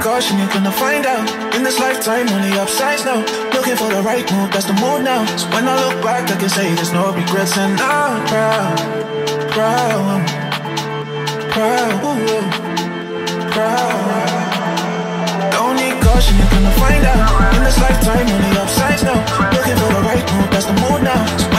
caution, you're gonna find out. In this lifetime, only upsides now. Looking for the right move, that's the mood now. So when I look back, I can say there's no regrets. And I'm proud, proud, proud, proud. Don't need caution, you're gonna find out. In this lifetime, only upsides now. Looking for the right move, that's the mood now. So